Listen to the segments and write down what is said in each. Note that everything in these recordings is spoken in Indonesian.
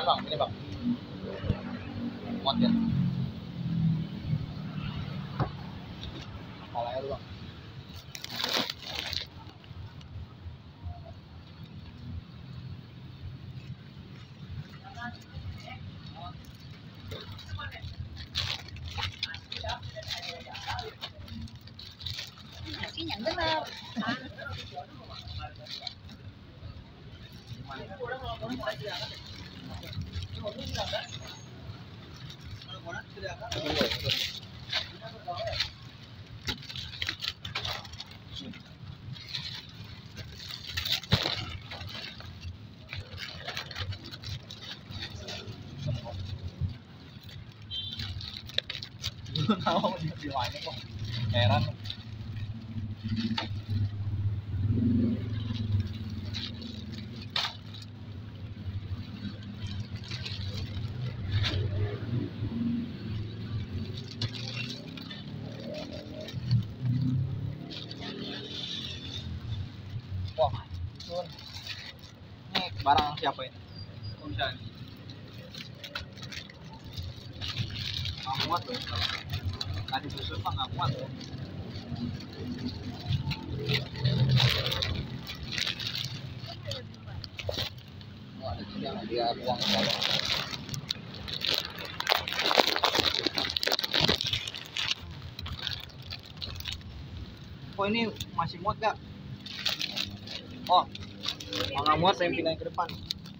bang, ini bang. Muat ya. Kepalanya dulu bang. Yang benar. Tahu di mana kok. Heran. Wah, ini barang siapa ini? Kok bisa ini? Nggak muat loh. Tadi susun mah nggak muat loh. Oh, ada yang dia buang ke bawah. Oh, ini masih muat gak? Oh, kalau nggak muat saya pindahin ke depan.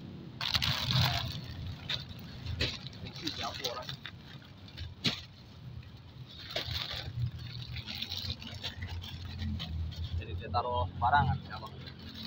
Siapa orang? Jadi dia taruh barangan ya bang.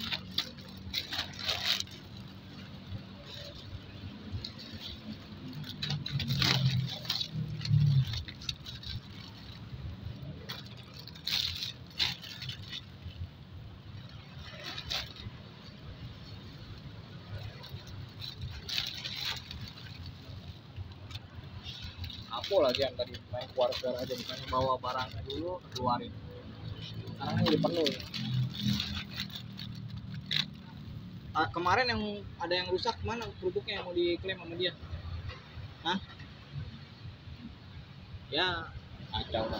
Apa lagi yang tadi main keluar aja, bukannya bawa barangnya dulu keluarin. Sekarang udah penuh. Kemarin yang ada yang rusak, mana kerupuknya yang mau diklaim sama dia? Hah? Ya kacau dah.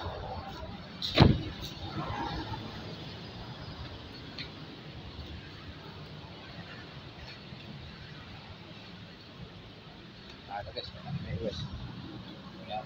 Ada guys, guys. Ya,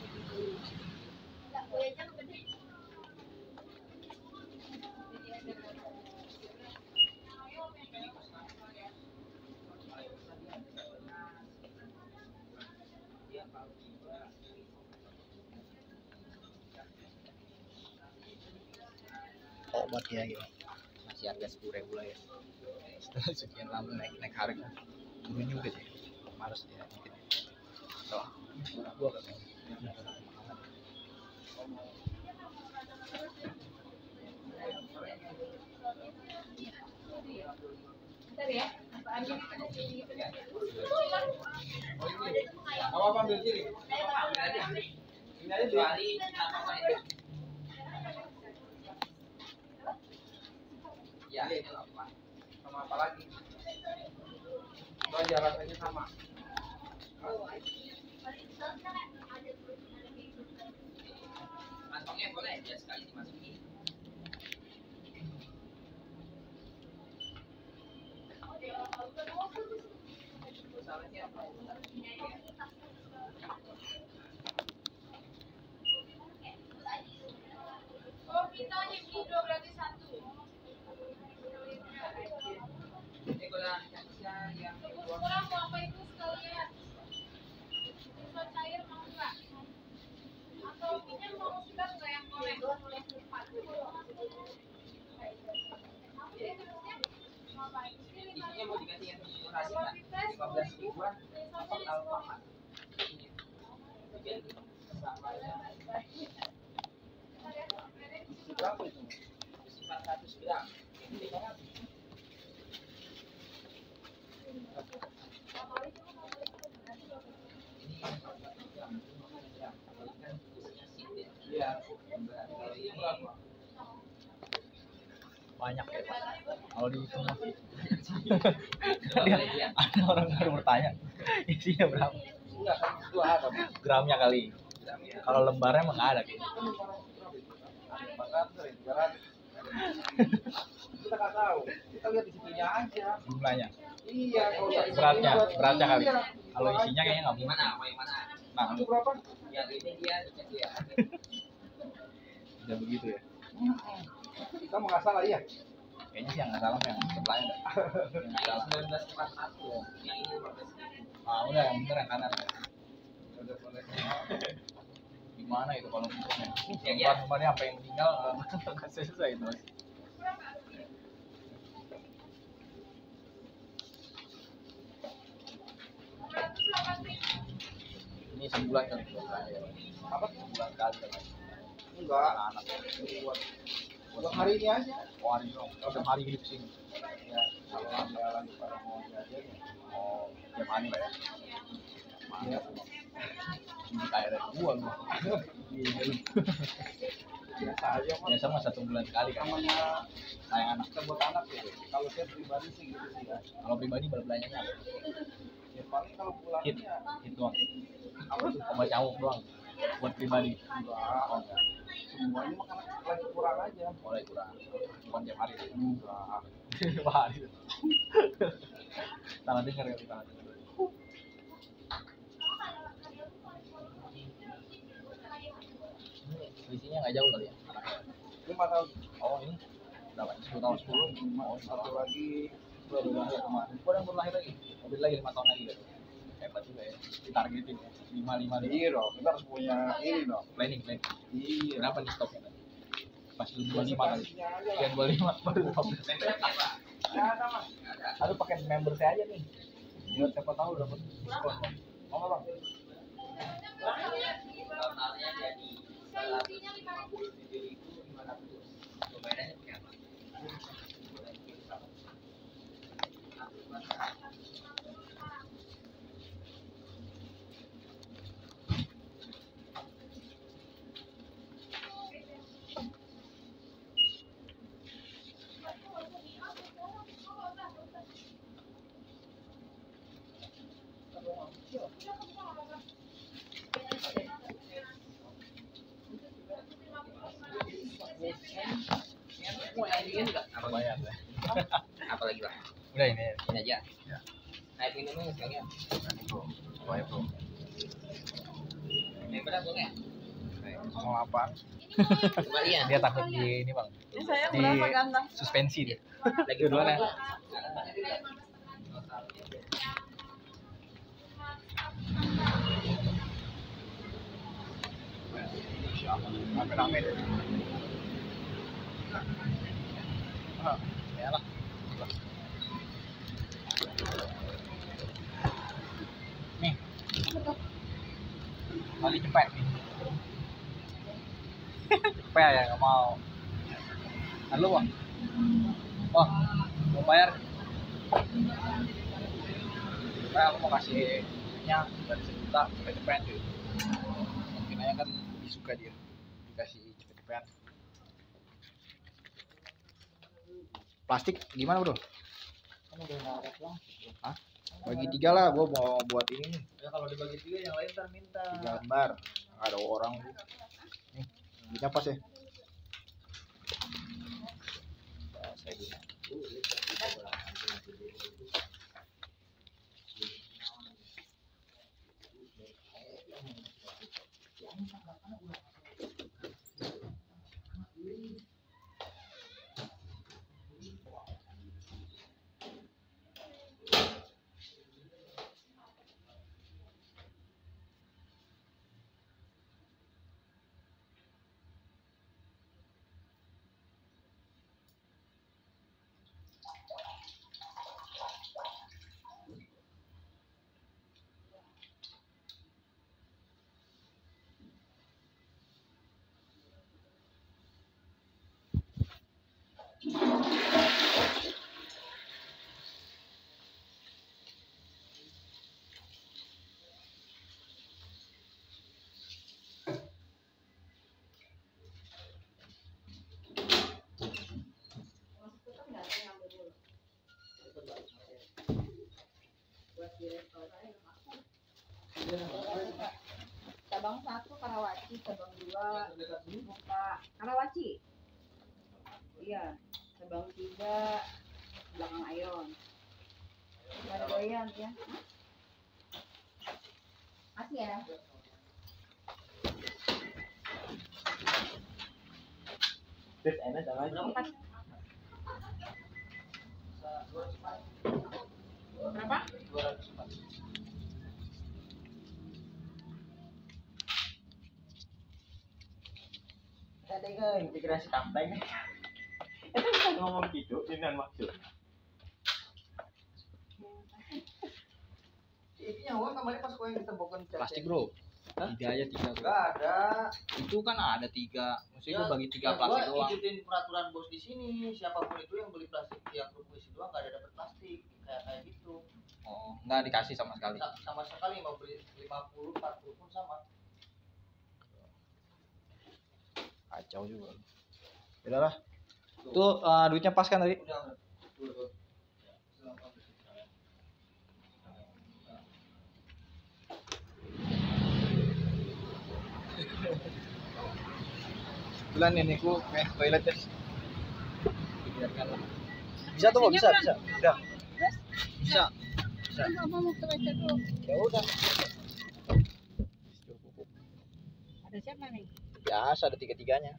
obat ya gitu. Masih harga 10.000 lah ya. Setelah sekian lama naik harga, turun juga sih. Males dia mungkin. Tuh, gua kagak. Bentar ya. Apa ambil sini? Ini aja 2 hari. Ya, ini apa? Sama apa lagi? Itu aja rasanya sama. Kantongnya boleh ya sekali dimasukin. Salahnya apa? Oh, pintanya gitu berarti 1. Ini kurang yang kurang mau apa itu sekalian? Bisa cair mau enggak? Atau minyak mau sudah enggak yang goreng? Isinya mau dikasih yang durasi nggak? 15 ribuan atau kalau paman? Berapa itu? 400 gram. Ini 500. Iya. Kalau ini berapa? banyak ya Pak. Kalau dihitung dia ada orang baru bertanya isinya berapa? Enggak kan itu ada. Gramnya kali. Kalau lembarnya emang nggak ada kayaknya. 400, 300. Kita nggak tahu. Kita lihat isinya aja. Jumlahnya. Iya. Beratnya kali. Iya. Kalau isinya kayaknya nggak Gimana? Mau yang mana? Nah, Itu berapa? Yang ini dia dicek dia. udah begitu ya. Kita mau nggak salah iya. Kayaknya sih yang nggak salah yang sebelahnya dah. Yang nggak salah. 1941. Yang ini 15. Ah udah yang bener yang kanan. Udah boleh. Gimana itu kalau bentuknya? Iya. Kemarin sampai yang meninggal nggak selesai itu. Mas. Ini sebulan kali ya. Apa? Sebulan kali kan. Enggak. Anak-anak. Buat hari ini aja. Oh, hari dong. Tiap hari hidup sini. Ya, kalau ada lagi pada mau jajan. Oh, tiap hari lah ya. Iya. Ini kayak dari gua lu. Iya lu. Biasa aja mah. Biasa mah 1 bulan sekali kan. Namanya Sayang anak. kita buat anak ya. Kalau saya pribadi sih gitu sih ya. Kalau pribadi belanjanya apa? Ya paling kalau pulang Hit, ya hit doang. apa tuh? Obat nyamuk doang. Buat pribadi. Enggak. Oh, enggak. Semuanya makanan lagi kurang aja. Mulai kurang. Bukan tiap hari. Enggak. Tiap hari. Salah denger ya kita. Selisihnya nggak jauh kali ya anaknya. 5 tahun. Oh ini berapa? 10 tahun 10. Oh Satu lagi baru lahir kemarin. Gua yang baru lahir lagi. Mobil lagi 5 tahun lagi gitu. Hebat juga ya. Ditargetin ya. 5 iya dong. Kita harus punya ini dong. planning. Iya. Kenapa di stopnya tadi? Pas lu 25 kali. Pastinya aja lah. Sekian 25 baru stop. Ya, ada mas. Lalu pakai member saya aja nih. Biar siapa tahu dapat diskon. Bang. Mau nggak bang? Totalnya jadi 157.500. Pembayarannya pakai apa? Mau yang dingin enggak? Apa Bayar ya. Apa lagi, Pak? Udah ini. Ini aja. Ya. Air minumnya sekalian. Bro. Bayar bro. Yang berapa, Bang ya? Mau apa? Kembalian. Dia takut di ini bang. Ini saya Di berapa ganteng? suspensi dia. Lagi Duluan ya. Rame-rame deh. Ah, ya lah. Nih. Kali cepet nih. Cepet ya nggak mau. Halo bang. Bang, mau bayar? Kayak aku mau kasih nya dari 1 juta cepet-cepet cuy. Mungkin aja kan disuka dia dikasih cepet-cepet. Plastik gimana bro? Kan udah nggak ada lah. Hah? Bagi 3 lah, gua mau buat ini nih. Ya kalau dibagi 3 yang lain ntar minta. 3 lembar. Nggak ada orang. Nih, duitnya pas ya. Nah, saya gini. Cabang 1 Karawaci, cabang 2 Muka Karawaci. Iya, cabang 3 belakang Iron. Ada goyang ya. Masih ya. Terus enak sama aja. Berapa? 204. Tadi kan integrasi tambahin. Itu bisa ngomong gitu dengan maksudnya. Ini nyawa kemarin pas yang ditemukan Plastik bro. Hah? 3 aja 3 bro. Enggak ada. Itu kan ada 3. Maksudnya gua bagi 3 Ya, plastik gua doang. ikutin peraturan bos di sini. Siapapun itu yang beli plastik yang kerupuk isi doang enggak ada dapat plastik kayak gitu. Oh, enggak dikasih sama sekali. Sama sekali mau beli 50 40 pun sama. Kacau juga. Udahlah. Tuh duitnya pas kan tadi? Udah. Kebetulan nenekku toilet guys. Dibiarkan lah. Bisa tuh, bisa. Udah. Bisa. Enggak mau ke WC dulu. Ya udah. Ada siapa nih? Biasa ada 3-3-nya.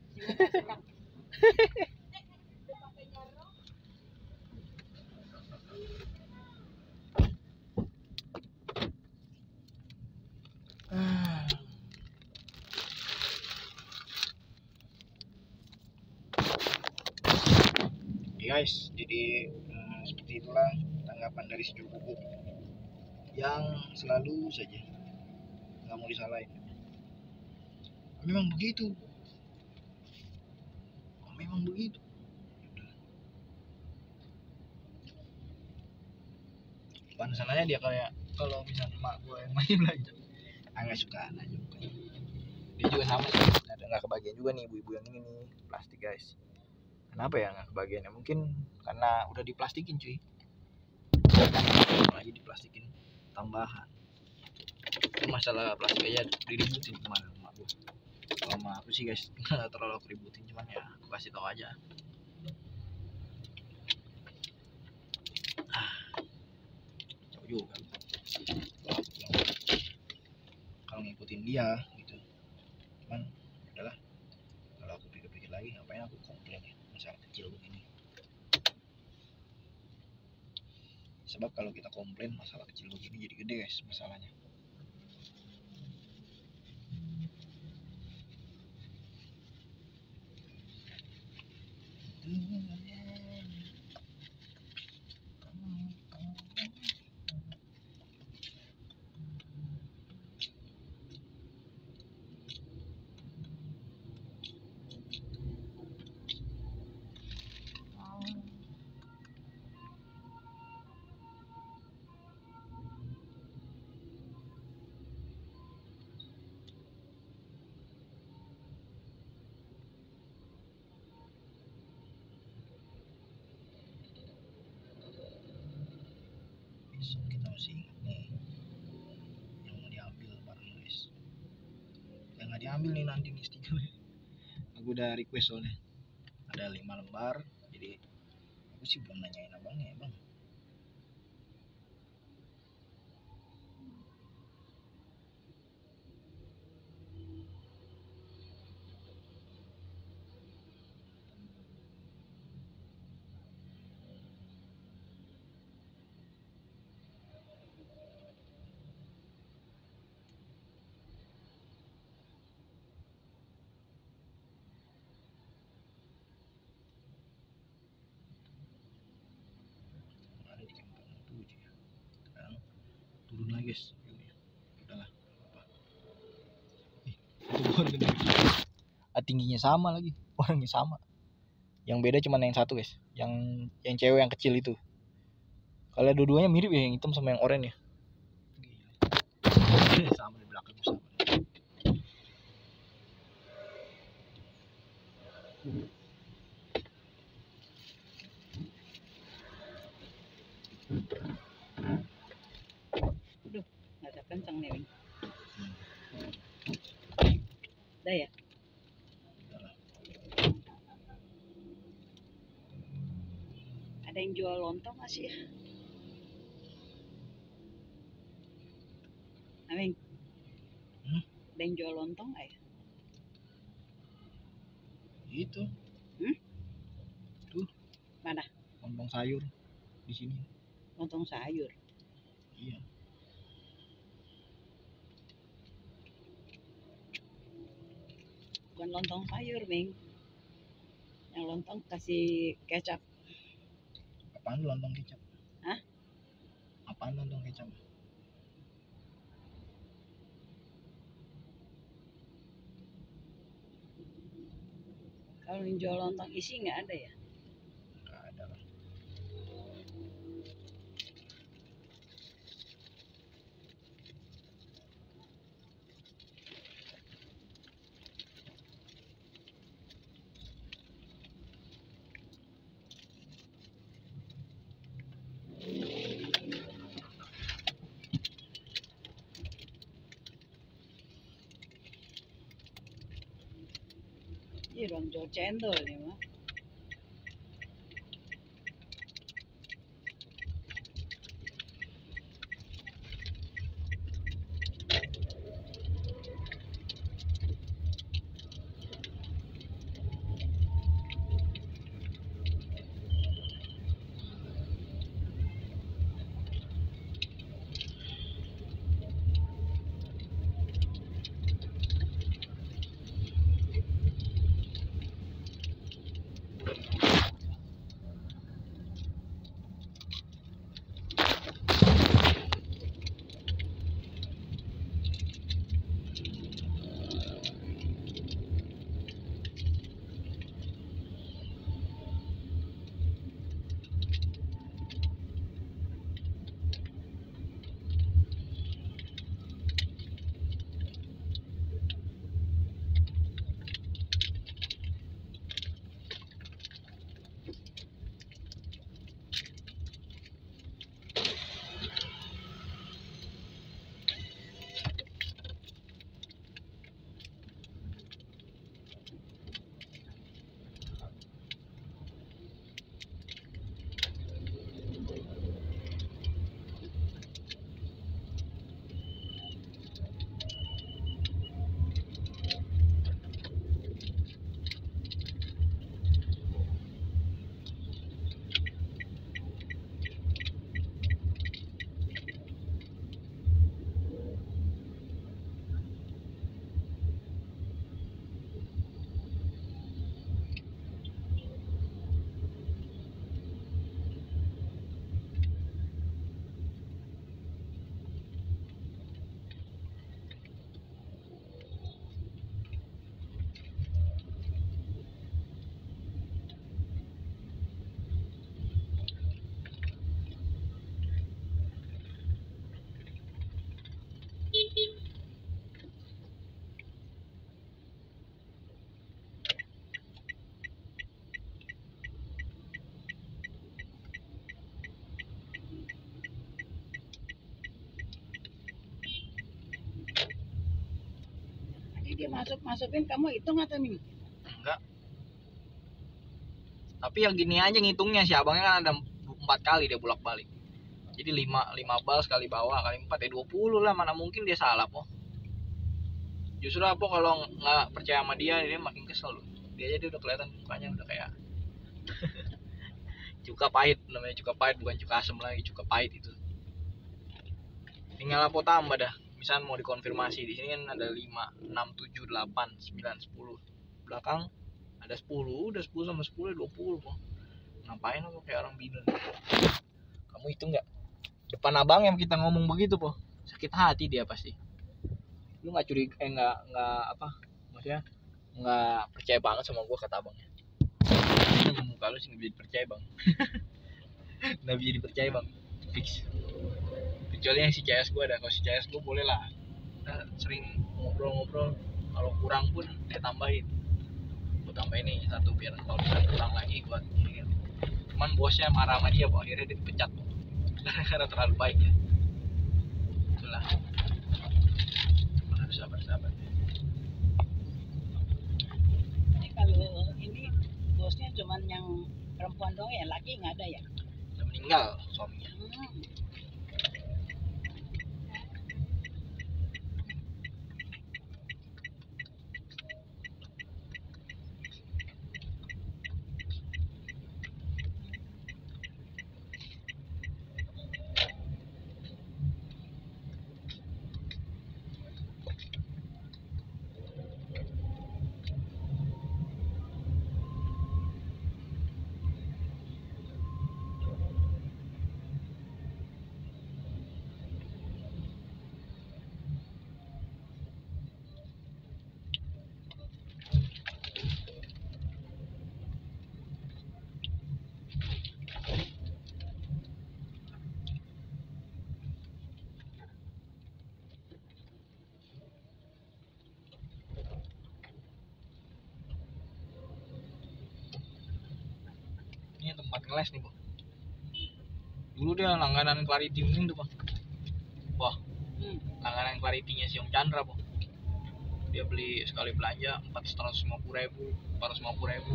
Oke guys, jadi seperti itulah tanggapan dari si Juru Pupuk yang selalu saja nggak mau disalahin. Memang begitu. Memang begitu. Pantesannya dia kayak kalau misalnya emak gue yang main belanja, nggak suka aja. Dia juga sama sih, ada nggak kebagian juga nih ibu-ibu yang ini nih plastik guys. Kenapa ya nggak kebagiannya? Mungkin karena udah diplastikin cuy. Lagi diplastikin tambahan. Itu masalah plastik aja diributin kemana emak gue. Kalau sama aku sih guys nggak terlalu aku ributin, cuman ya aku kasih tau aja. Jauh juga. Kalau ngikutin dia gitu. Cuman udahlah. Kalau aku pikir-pikir lagi ngapain aku komplain ya masalah kecil begini. Sebab kalau kita komplain masalah kecil begini jadi gede guys masalahnya. Besok kita masih ingat nih yang mau diambil barang guys. Yang nggak diambil nih nanti nih stiker. Aku udah request soalnya ada 5 lembar, jadi aku sih belum nanyain abangnya ya bang. Ada di jam 47 ya. Sekarang turun lagi guys. Udahlah. Itu bukan gede. Tingginya sama lagi, orangnya sama. Yang beda cuma yang satu guys, yang cewek yang kecil itu. Kalau dua-duanya mirip ya, yang hitam sama yang oranye ya. Gila. Sama di belakang sama. Ada yang jual lontong nggak sih ya? Aming, ada yang jual lontong nggak ya? Itu. Tuh. Mana? Lontong sayur di sini. Lontong sayur. Iya. Bukan lontong sayur, Ming. Yang lontong kasih kecap. Apaan lontong kecap? Hah? Apaan lontong kecap? Kalau yang jual lontong isi nggak ada ya? Nggak ada lah. Iya dong, jual cendol nih mah. Dia masukin kamu hitung atau Ming? Enggak. Tapi yang gini aja ngitungnya, si abangnya kan ada 4 kali dia bolak-balik. Jadi 5 bal sekali bawah kali 4 ya 20 lah, mana mungkin dia salah po. Justru apa kalau nggak percaya sama dia makin kesel loh. Dia aja udah kelihatan mukanya udah kayak cuka pahit, namanya cuka pahit bukan cuka asem lagi, cuka pahit itu. Tinggal apa tambah dah. Misalnya mau dikonfirmasi di sini kan ada 5, 6, 7, 8, 9, 10. Belakang ada 10, udah 10 sama 10 20 kok. Ngapain lo kayak orang bingung? Kamu hitung nggak? Depan abang yang kita ngomong begitu po, sakit hati dia pasti. Lu nggak curiga, nggak apa? Maksudnya nggak percaya banget sama gua kata abangnya. Muka lu sih nggak bisa dipercaya bang. Nggak bisa dipercaya bang, fix. Kecuali yang si CS gue ada, kalau si CS gue boleh lah, kita sering ngobrol-ngobrol, kalau kurang pun dia tambahin, gue tambahin nih 1 biar kalau bisa kurang lagi buat ini. Cuman bosnya marah sama dia, akhirnya dia dipecat karena terlalu baik ya. Itulah, harus sabar-sabar. Ini kalau ini bosnya cuman yang perempuan doang ya, laki nggak ada ya? meninggal suaminya. Ini tempat ngeles nih, Bang. Dulu dia langganan Clarity Mending tuh, Bang. Wah, langganan Clarity-nya si Om Chandra, Bang. Dia beli sekali belanja 450.000, 450.000.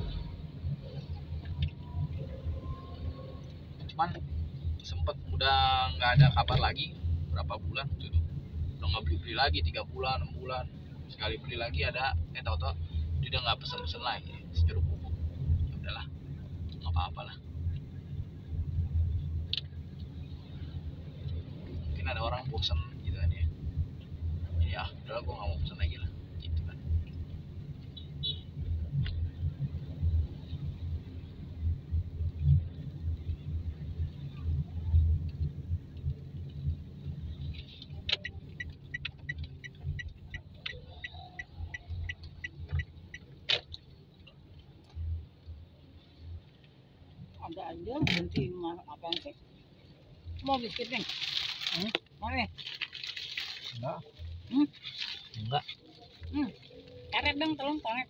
Cuman sempet udah nggak ada kabar lagi berapa bulan tuh, udah nggak beli lagi 3 bulan 6 bulan sekali beli lagi ada tahu-tahu dia udah nggak pesen lagi sejeruk bubuk. Ya udahlah, nggak apa-apa lah, mungkin ada orang bosan gitu kan ya, ya udahlah gue nggak mau pesen lagi lah gitu kan. Ada aja berhenti apa sih? Mau biskuit nih? Mau nih? Enggak. Hmm? Enggak. Karet dong, tolong karet.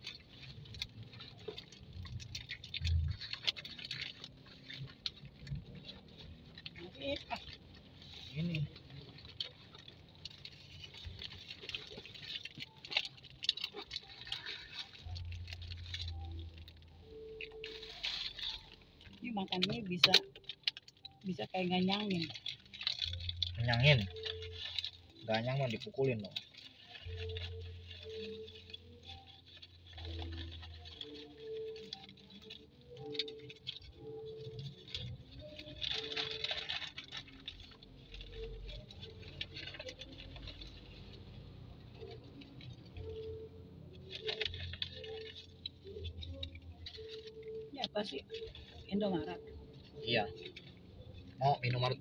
Ini Ini makannya bisa kayak nganyangin. kenyangin, nggak nyaman dipukulin dong. Ini apa sih? Indomaret. Iya, mau minum Maret.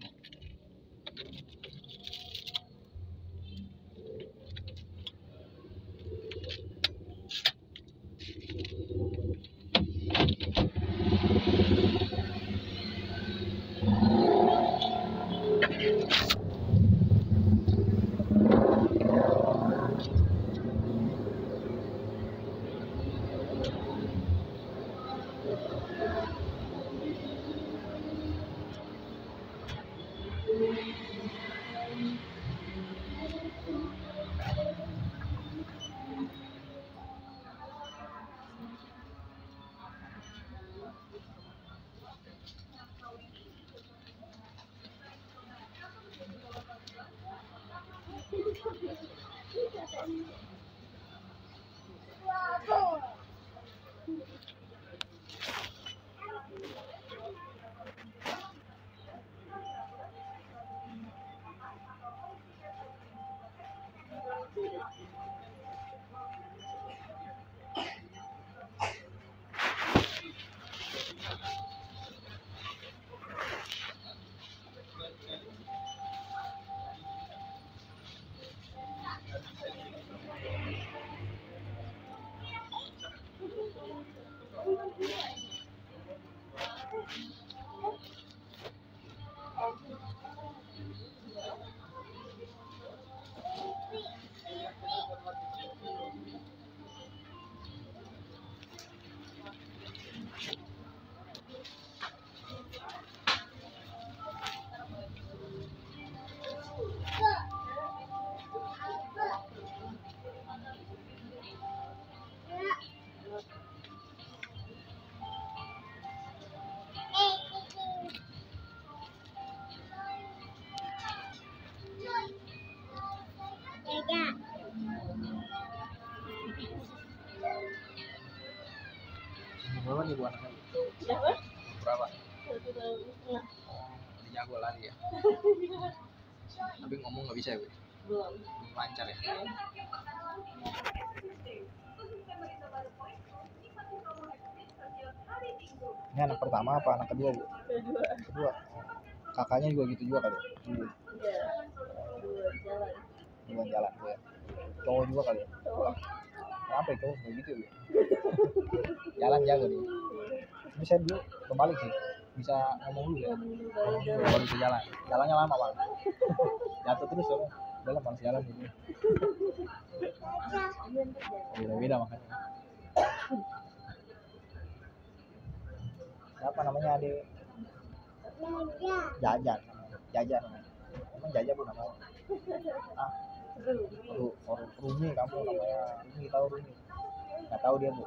Berapa nih buat anaknya? Siapa? Berapa? 1 tahun setengah. Udah jago lari ya. Tapi ngomong nggak bisa ya, Bu? Belum. Belum lancar ya. Ini anak pertama apa anak kedua, Bu? Kedua. Kedua. Kakaknya juga gitu juga kali. Dulu. Iya. 2 jalan. Duluan jalan Bu ya. Cowok juga kali ya. Cowok. Kenapa ya cowok begitu ya, Bu? Jalan jago dia. Tapi saya dulu kebalik sih. Bisa ngomong dulu ya. Ngomong dulu baru bisa jalan. Jalannya lama banget. Jatuh terus ya. Udah lah malas jalan gitu. Beda-beda makanya. Siapa namanya adik? Jajan. Jajan. Emang Jajan Bu namanya? Ah, Rumi kamu namanya. Rumi tahu Rumi? Nggak tahu dia Bu.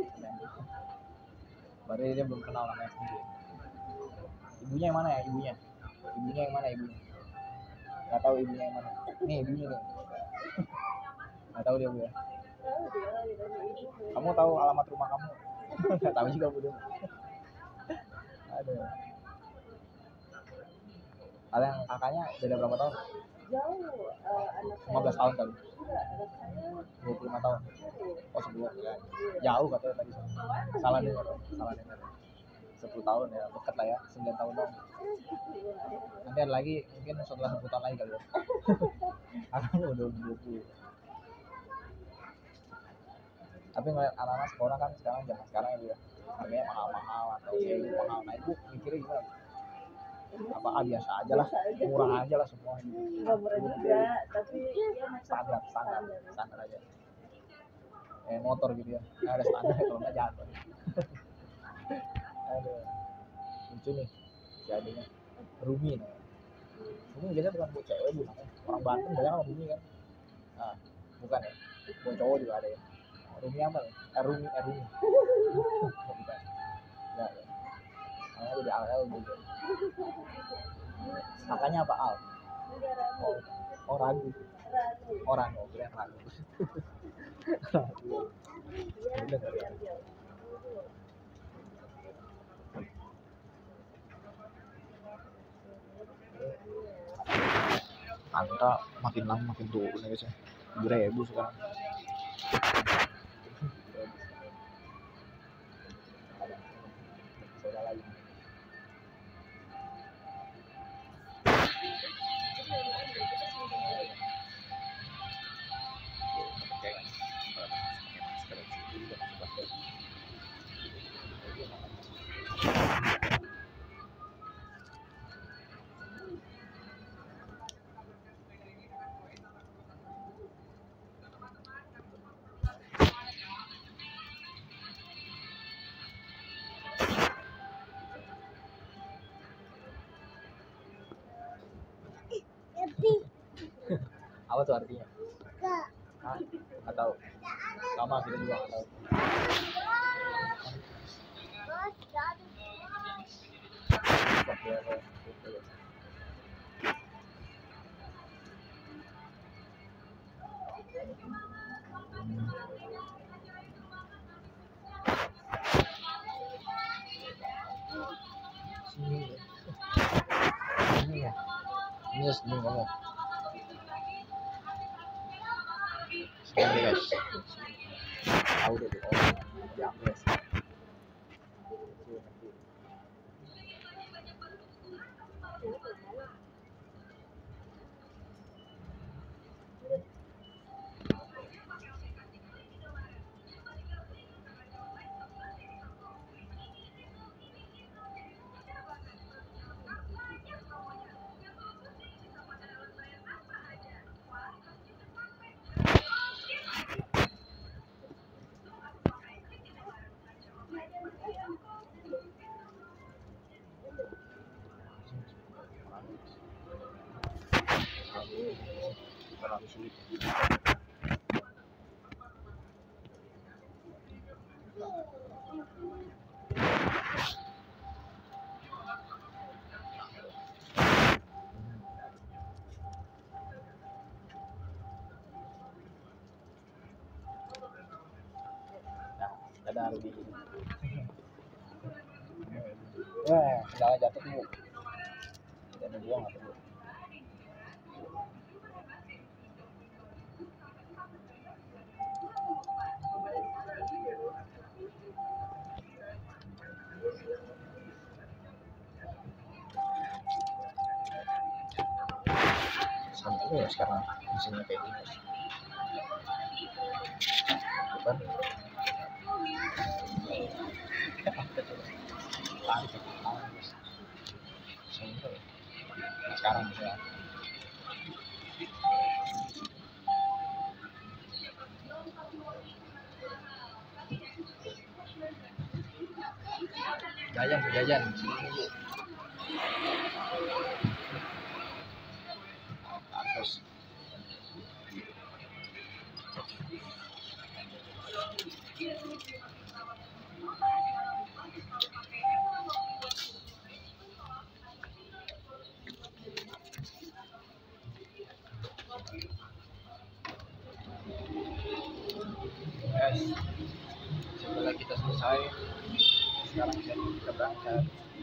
Baru dia belum kenal namanya sendiri. Ibunya yang mana ya ibunya? Ibunya yang mana ibunya? Nggak tahu ibunya yang mana. Nih ibunya nih. Nggak tahu dia Bu ya. Kamu tahu alamat rumah kamu? Nggak tahu juga Bu dia. Aduh. Kalian kakaknya beda berapa tahun? Jauh. Anak 15 tahun kali. Enggak, anak saya 25 tahun. Oh sebelum ya. Jauh katanya tadi. Salah dengar. 10 tahun ya, dekat lah ya, 9 tahun dong. Nanti ada lagi, mungkin setelah 10 tahun lagi kali ya. Kakaknya udah 20. Tapi ngeliat anak-anak sekolah kan sekarang zaman sekarang ya, harganya mahal-mahal atau mahal. Nah ibu mikirnya gimana? Apa biasa aja lah, murah aja lah semua gitu. nggak murah juga, tapi ya macam Standar aja. Kayak motor gitu ya, ada standar kalau nggak jatuh. Aduh, lucu nih si adiknya. Rumi nih. Rumi biasanya bukan buat cewek Bu, namanya. Orang Banten banyak sama Rumi kan. Nah, bukan ya. Buat cowok juga ada ya. Rumi apa nih? Rumi. Oh, bukan. Enggak ya. Namanya jadi Al juga. Kakaknya apa Al? Oh Ragu. Orang kira Ragu. Bener ya. Angka makin lama makin turun ya guys ya. 7.000 sekarang. Soda lagi. Apa tuh artinya? Hah? Nggak tahu. Sama kita juga nggak tahu. Ini senyum kamu. Senyum deh guys. Tahu deh tuh. Oh, diambil sih. Terlalu sulit. Nah, dadah Rudi. Ya, kendala jatuh tuh. Dan gua nggak perlu. Sampai ya sekarang mesinnya kayak gini. Bukan? Nah, sekarang bisa. Jajan sini Bu. Terus guys, setelah kita selesai, sekarang kita berangkat.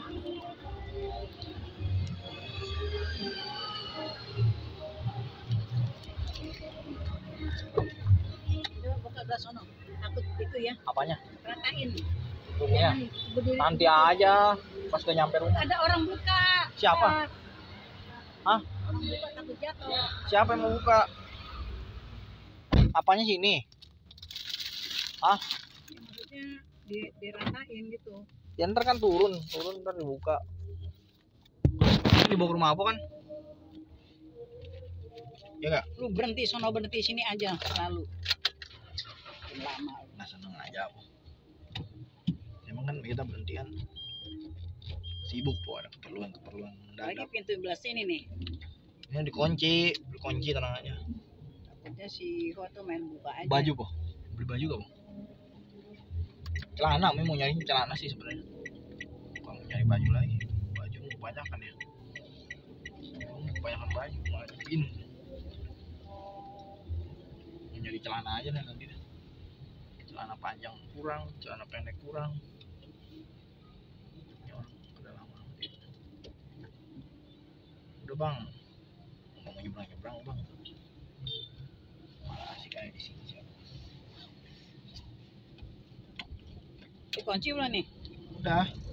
Coba buka gelas sono. Takut itu ya. Apanya? Ratain. Tunggunya. Jangan berdiri. Nanti aja pas udah nyampe rumah. Ada orang buka. Siapa? Hah? Orang buka takut jatuh. Siapa yang mau buka? Apanya sini? Hah? Ya, maksudnya diratain gitu. Ya ntar kan turun ntar dibuka. Dibawa ke rumah apa kan? Ya enggak? Lu berhenti sono, berhenti sini aja selalu. Lama. Nah seneng aja aku. Emang kan kita berhentian sibuk tuh, ada keperluan Lagi mendadak. pintu belah sini nih. Ini dikunci tenang aja. Takutnya si Ho tuh main buka aja. Baju kok, beli baju kok. Celana, mau nyari celana sih sebenarnya. Kalau mau nyari baju lagi, baju mau kebanyakan ya. Kebanyakan baju, malah bikin. Mau nyari celana aja nih nanti. Celana panjang kurang, celana pendek kurang. Ya orang udah lama. Udah bang, mau nyebrang bang. Malah asik kayak di sini. Kunci belum nih? Udah.